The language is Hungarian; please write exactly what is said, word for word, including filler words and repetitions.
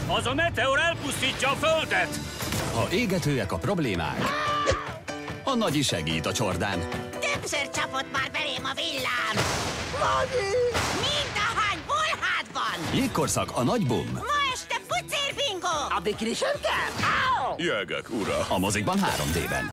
Az a meteor elpusztítja a Földet! Ha égetőek a problémák, a Nagyi segít a csordán. Többször csapott már belém a villám! Nagyi! Mind a hány bolhádban! Jégkorszak a Nagy Bum. Ma este pucér bingo! A bikini sem kell? Jegek, ura! A mozikban három dében.